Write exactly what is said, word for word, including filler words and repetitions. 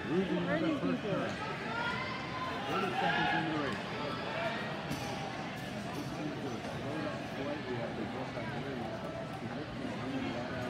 Losing for the first time. thirty seconds in the race. This seems to have slowed up slightly after just a very significant lead.